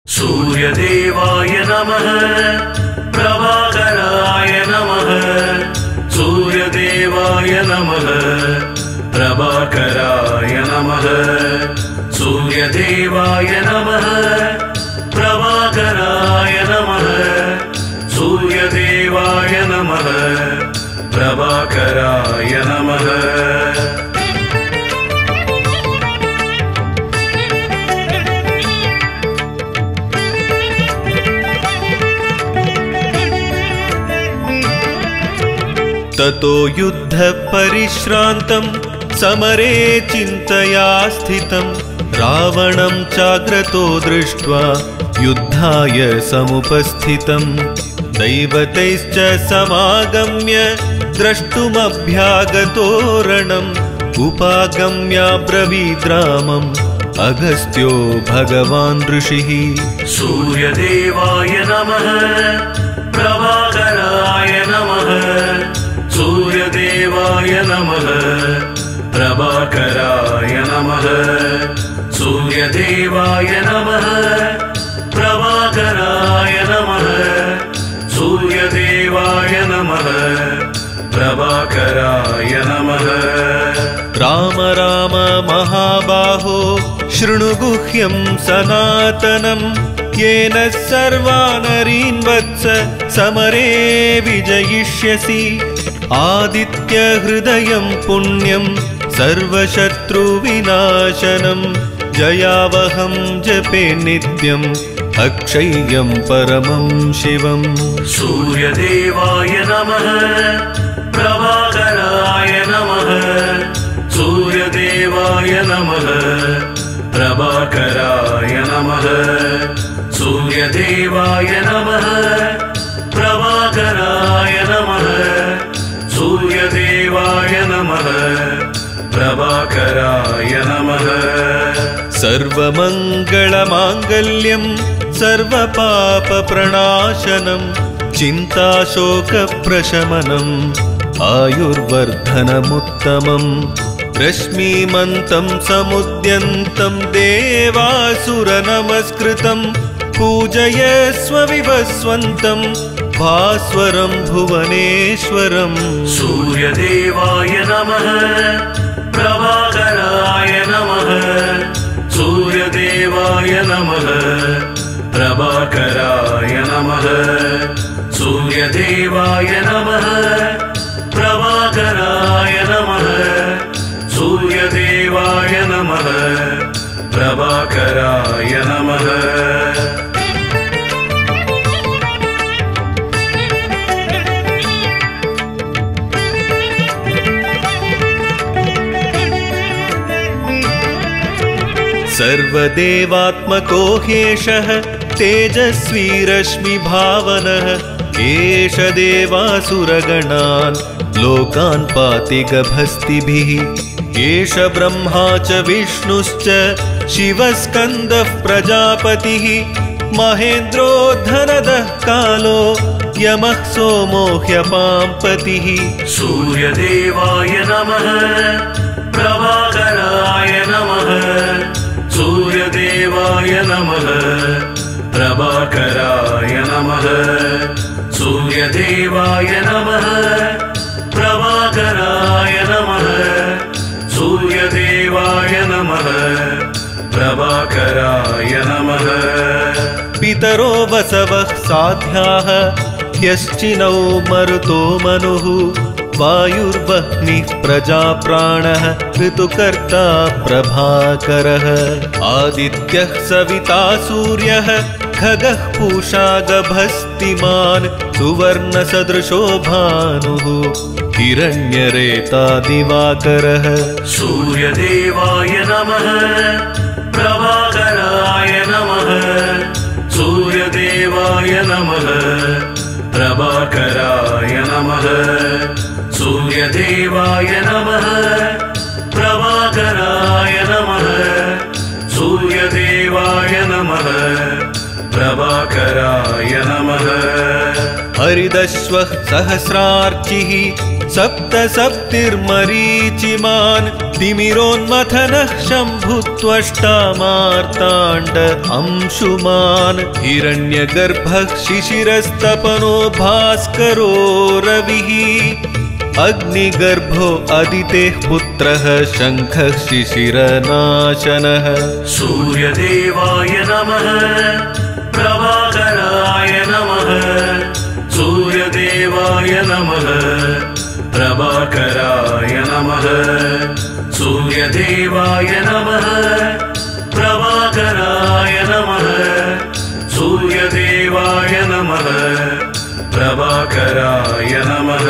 सूर्यदेवाय नमः प्रभाकराय नमः सूर्यदेवाय नमः प्रभाकराय नमः सूर्यदेवाय नमः प्रभाकराय नमः सूर्यदेवाय नमः प्रभाकराय नमः ततो युद्ध परिश्रान्तं समरे चिन्तया स्थितं रावणं चाग्रतो दृष्ट्वा युद्धाय समुपस्थितं दैवतैश्च समागम्य द्रष्टुमभ्यागतो रणम् उपागम्याब्रवीद्रामम् अगस्त्यो भगवान् ऋषिः सूर्यदेवाय नमः प्रभाकराय नमः सूर्यदेवाय नमः प्रभाकराय नमः सूर्यदेवाय नमः प्रभाकराय नमः सूर्यदेवाय नमः प्रभाकराय नमः राम राम महाबाहो शृणु गुह्यं सनातनं येन सर्वानरीन् वत्स समरे विजयिष्यसि आदित्य हृदयं पुण्यं सर्वशत्रुविनाशनं जयावहं जपे नित्यम् अक्षय्यं परमं शिवम् सूर्यदेवाय नमः प्रभाकराय नमः सूर्यदेवाय नमः प्रभाकराय नमः सूर्यदेवाय नमः प्रभाकराय नमः सूर्यदेवाय नमः प्रभाकराय नमः सर्वमङ्गलमाङ्गल्यं सर्वपापप्रणाशनं चिन्ताशोकप्रशमनम् आयुर्वर्धनमुत्तमम् रश्मिमन्तं समुद्यन्तं देवासुरनमस्कृतं पूजयस्व विवस्वन्तं भास्वरं भुवनेश्वरम् सूर्यदेवाय नमः प्रभाकराय नमः सूर्यदेवाय नमः प्रभाकराय नमः सूर्यदेवाय नमः प्रभाकराय नमः सूर्यदेवाय नमः प्रभाकराय नमः सर्वदेवात्मको ह्येषः तेजस्वी रश्मिभावनः एष देवासुरगणान् लोकान् पाति गभस्तिभिः एष ब्रह्मा च विष्णुश्च शिवस्कन्दः प्रजापतिः महेन्द्रो धनदः कालो यमः सोमो ह्यपाम्पतिः सूर्यदेवाय नमः प्रभाकराय नमः सूर्यदेवाय नमः प्रभाकराय नमः सूर्यदेवाय नमः प्रभाकराय नमः सूर्यदेवाय नमः प्रभाकराय नमः पितरो वसवः साध्याः ह्यश्चिनौ मरुतो मनुः वायुर्वह्निः प्रजाप्राणः ऋतुकर्ता प्रभाकरः आदित्यः सविता सूर्यः खगः पूषा गभस्तिमान् सुवर्णसदृशो भानुः हिरण्यरेता दिवाकरः सूर्यदेवाय नमः प्रभाकराय नमः सूर्यदेवाय नमः प्रभाकराय नमः सूर्यदेवाय नमः प्रभाकराय नमः सूर्यदेवाय नमः प्रभाकराय नमः हरिदश्वः सहस्रार्चिः सप्तसप्तिर्मरीचिमान् तिमिरोन्मथनः शम्भुत्वष्टा मार्ताण्ड अंशुमान् हिरण्यगर्भः शिशिरस्तपनो भास्करो रविः अग्निगर्भो अदितेः पुत्रः शङ्खः शिशिरनाशनः सूर्यदेवाय नमः प्रभाकराय नमः सूर्यदेवाय नमः प्रभाकराय नमः सूर्यदेवाय नमः प्रभाकराय नमः सूर्यदेवाय नमः प्रभाकराय नमः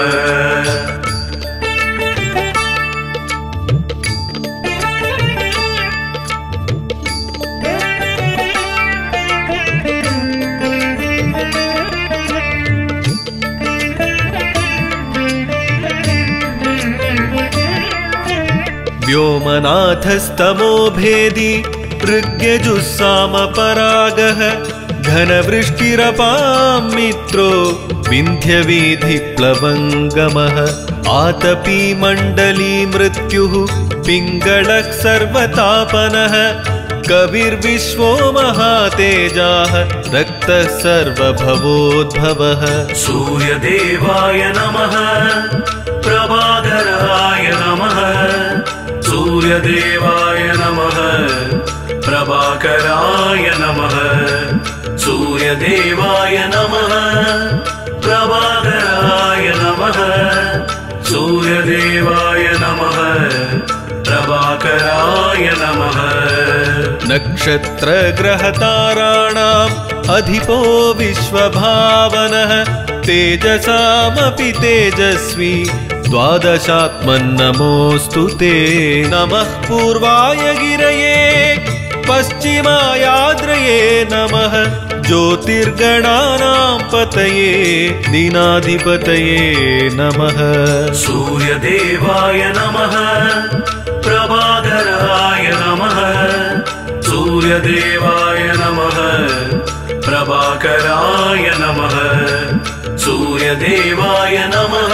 व्योमनाथस्तमो भेदी ऋग्यजुस्सामपरागः घनवृष्टिरपां मित्रो विन्ध्यवीधिप्लवङ्गमः आतपी मण्डली मृत्युः पिङ्गळः सर्वतापनः कविर्विश्वो महातेजाः रक्तः सर्वभवोद्भवः सूर्यदेवाय नमः प्रभाकराय नमः सूर्यदेवाय नमः प्रभाकराय नमः सूर्यदेवाय नमः प्रभाकराय नमः सूर्यदेवाय नमः प्रभाकराय नमः नक्षत्रग्रहताराणाम् अधिपो विश्वभावनः तेजसामपि तेजस्वी द्वादशात्मन्नमोऽस्तु ते नमः पूर्वाय गिरये पश्चिमायाद्रये नमः ज्योतिर्गणानां पतये दीनाधिपतये नमः सूर्यदेवाय नमः प्रभाकराय नमः सूर्यदेवाय नमः प्रभाकराय नमः सूर्यदेवाय नमः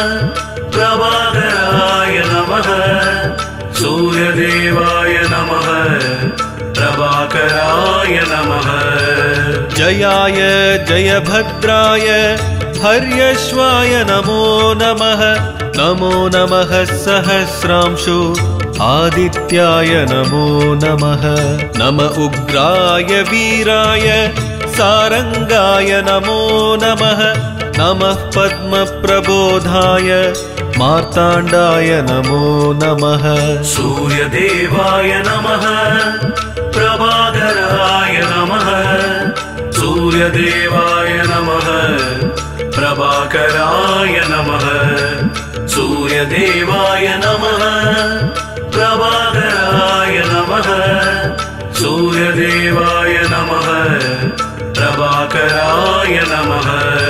प्रभाकराय नमः सूर्यदेवाय नमः प्रभाकराय नमः जयाय जयभद्राय हर्यश्वाय नमो नमः नमो नमः सहस्रांशु आदित्याय नमो नमः नम उग्राय वीराय सारंगाय नमो नमः नमः पद्मप्रबोधाय मार्ताण्डाय नमो नमः सूर्यदेवाय नमः प्रभाकराय नमः सूर्यदेवाय नमः प्रभाकराय नमः सूर्यदेवाय नमः प्रभाकराय नमः सूर्यदेवाय नमः प्रभाकराय नमः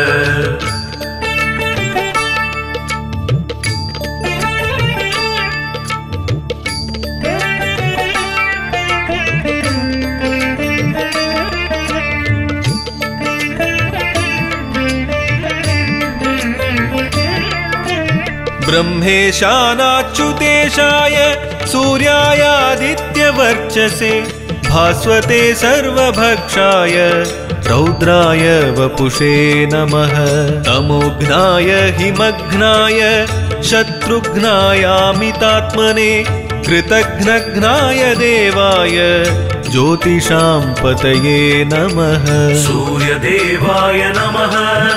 ब्रह्मेशानाच्युतेशाय सूर्यायादित्यवर्चसे भास्वते सर्वभक्षाय रौद्राय वपुषे नमः तमोघ्नाय हिमघ्नाय शत्रुघ्नायामितात्मने कृतघ्नघ्नाय देवाय ज्योतिषां पतये नमः सूर्यदेवाय नमः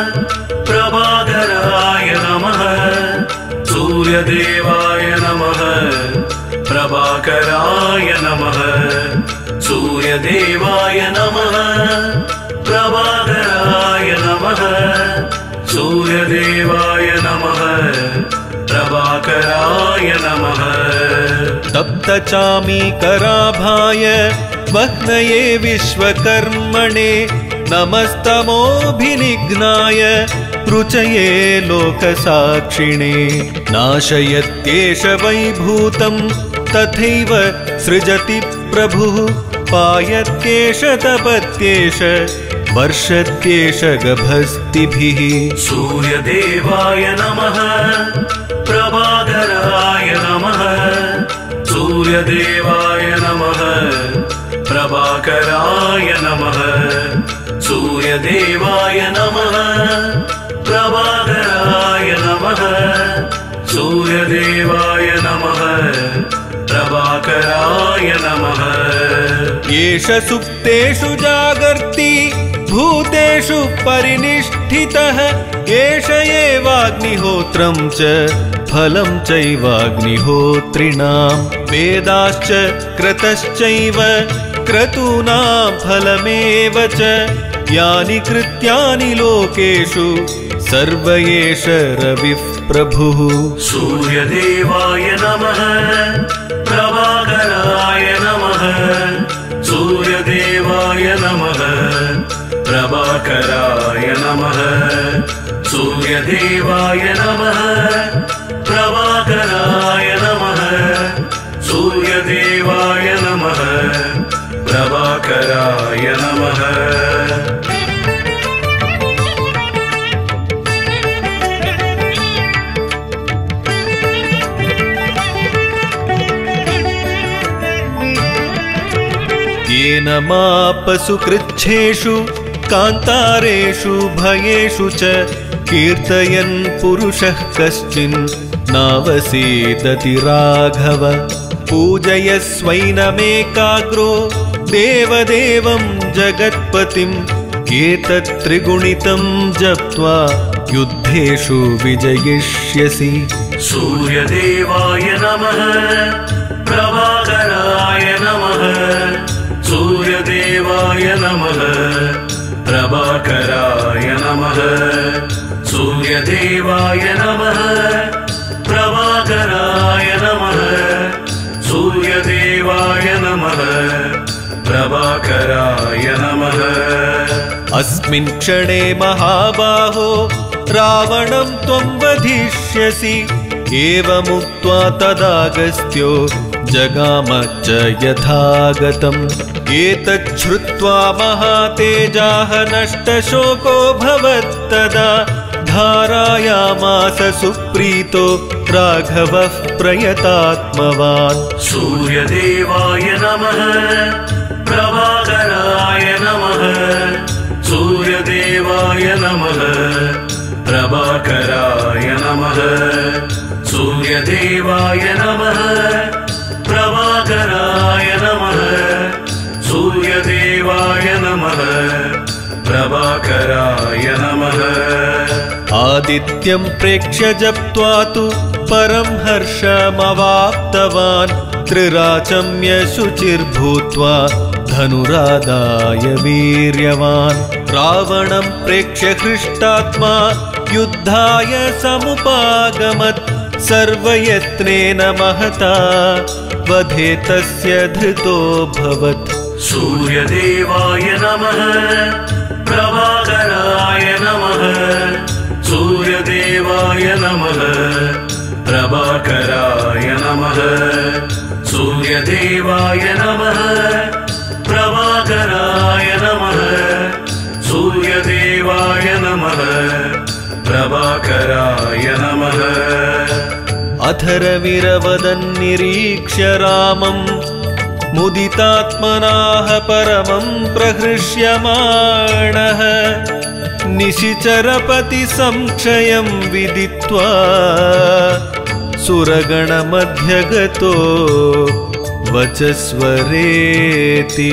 प्रभाकराय नमः सूर्यदेवाय नमः प्रभाकराय नमः सूर्यदेवाय नमः प्रभाकराय नमः सूर्यदेवाय नमः प्रभाकराय नमः तप्तचामीकराभाय वह्नये विश्वकर्मणे नमस्तमोऽभिनिघ्नाय रुचये लोकसाक्षिणे नाशयत्येष वैभूतं तथैव सृजति प्रभुः पायत्येष तपत्येष वर्षत्येष गभस्तिभिः सूर्यदेवाय नमः प्रभाकराय नमः सूर्यदेवाय नमः प्रभाकराय नमः सूर्यदेवाय नमः प्रभाकराय नमः सूर्यदेवाय नमः प्रभाकराय नमः एष सुप्तेषु जागर्ति भूतेषु परिनिष्ठितः एष एवाग्निहोत्रं च फलं चैवाग्निहोत्रिणां वेदाश्च क्रतश्चैव क्रतूनां फलमेव च यानि कृत्यानि लोकेषु सर्व एष रविः प्रभुः सूर्यदेवाय नमः प्रभाकराय नमः सूर्यदेवाय नमः प्रभाकराय नमः सूर्यदेवाय नमः प्रभाकराय नमः सूर्यदेवाय नमः प्रभाकराय नमः येन मापसु कृच्छेषु कान्तारेषु भयेषु च कीर्तयन् पुरुषः कश्चिन् नावसीदति राघव पूजयस्वैनमेकाग्रो देवदेवं जगत्पतिम् एतत् त्रिगुणितं जप्त्वा युद्धेषु विजयिष्यसि सूर्यदेवाय नमः प्रभाकराय नमः सूर्यदेवाय नमः प्रभाकराय नमः सूर्यदेवाय नमः प्रभाकराय नमः सूर्यदेवाय नमः प्रभाकराय नमः अस्मिन् क्षणे महाबाहो रावणं त्वं वधिष्यसि एवमुक्त्वा तदागस्त्यो जगाम च यथागतम् एतच्छ्रुत्वा महातेजाः नष्टशोको भवत्तदा धारायामास सुप्रीतो राघवः प्रयतात्मवान् सूर्यदेवाय नमः प्रभाकराय नमः सूर्यदेवाय नमः प्रभाकराय नमः सूर्यदेवाय नमः प्रभाकराय नमः सूर्यदेवाय नमः प्रभाकराय नमः आदित्यं प्रेक्ष्य जप्त्वा तु परं हर्षमवाप्तवान् त्रिराचम्य शुचिर्भूत्वा धनुरादाय वीर्यवान् रावणं प्रेक्ष्य हृष्टात्मा युद्धाय समुपागमत् सर्वयत्नेन महता वधे तस्य धृतोऽभवत् सूर्यदेवाय नमः प्रभाकराय नमः सूर्यदेवाय नमः प्रभाकराय नमः सूर्यदेवाय नमः प्रभाकराय नमः सूर्यदेवाय नमः प्रभाकराय नमः अधरविरवदन्निरीक्ष्य रामं मुदितात्मनाः परमं प्रहृष्यमाणः निशिचरपति संक्षयं विदित्वा सुरगणमध्यगतो वचस्वरेति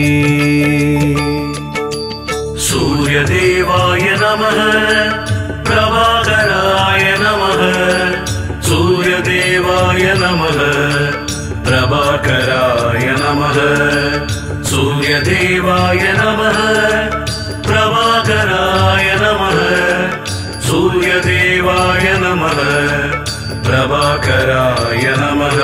सूर्यदेवाय नमः प्रभाकराय नमः सूर्यदेवाय नमः प्रभाकराय नमः सूर्यदेवाय नमः प्रभाकराय नमः सूर्यदेवाय नमः प्रभाकराय नमः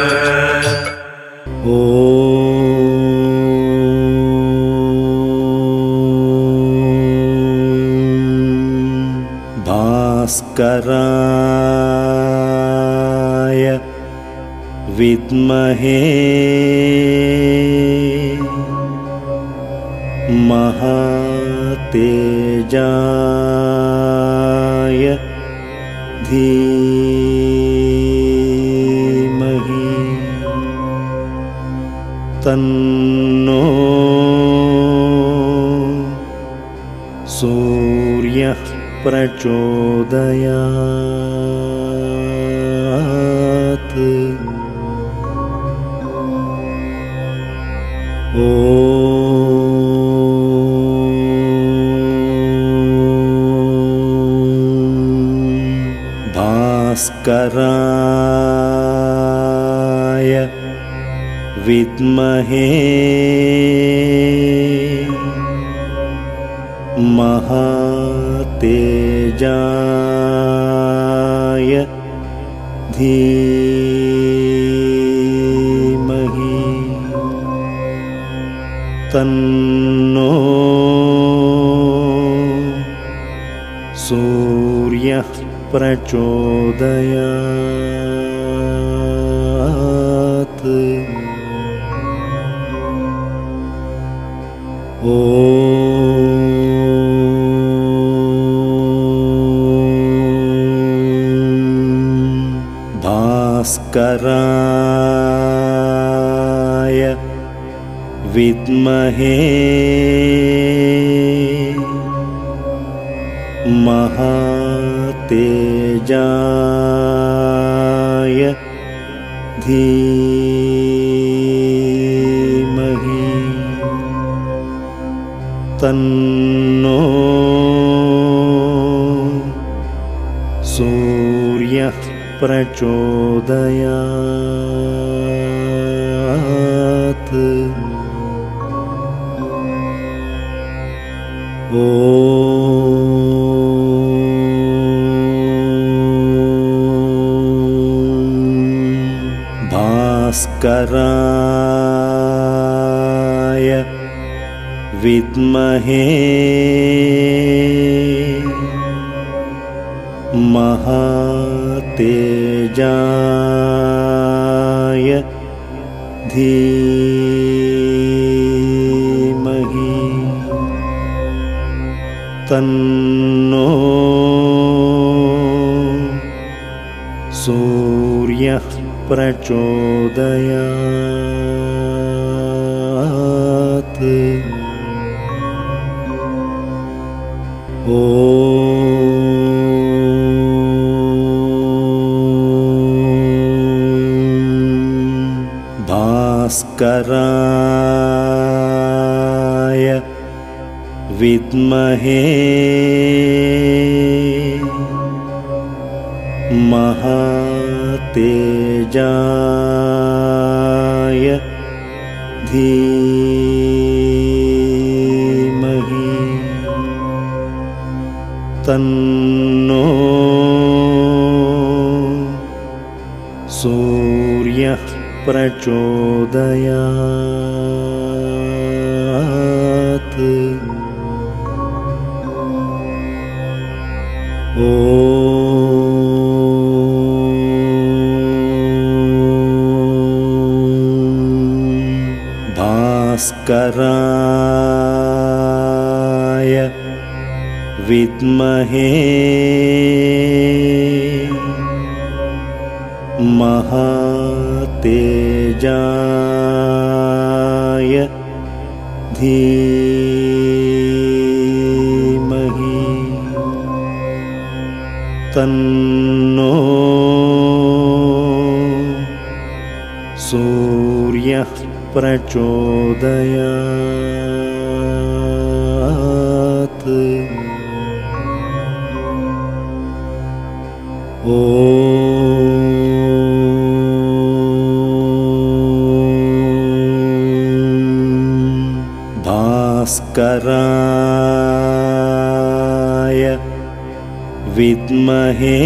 भास्कराय विद्महे महातेजाय तेजाय धीमहि तन्नो सूर्यः प्रचोदयात्। ॐ भास्कराय विद्महे महातेजाय धीमहि तन्नो सूर्यः प्रचोदयात्। ॐ भास्कराय विद्महे महातेजाय धीमहि तन्नो सूर्यः प्रचोदयात्। ॐ भास्कराय विद्महे महातेजाय धीमहि तन्नो सूर्यः प्रचोदयात्। ॐ भास्कराय विद्महे महातेजाय धीमहि तन्नो सूर्यः प्रचोदयात्। ॐ भास्कराय विद्महे महातेजाय धीमहि तन्नो सूर्यः प्रचोदयात्। ॐ भास्कराय विद्महे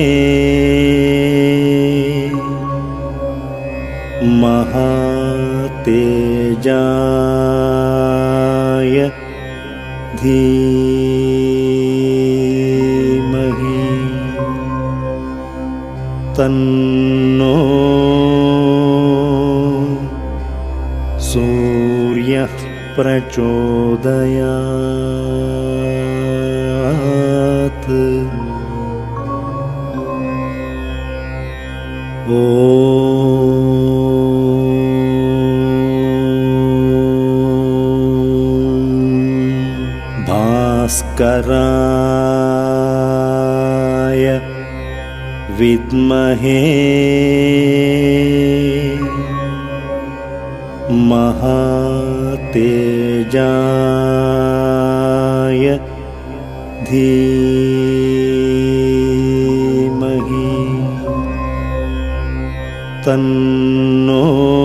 महातेजाय धीमहि तन्नो सूर्यः प्रचोदयात्। भास्कराय विद्महे महातेजाय धीमहि तन्नो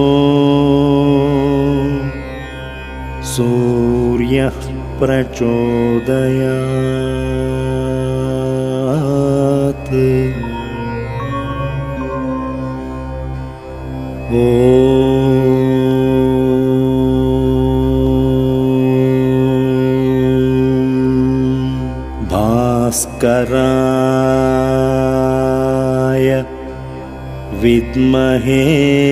सूर्यः प्रचोदयात्। ॐ भास्कराय विद्महे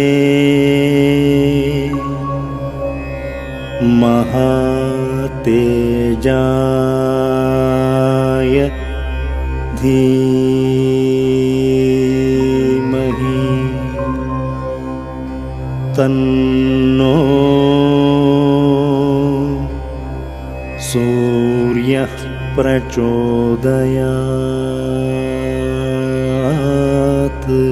महातेजाय धीमहि तन्नो सूर्यः प्रचोदयात्।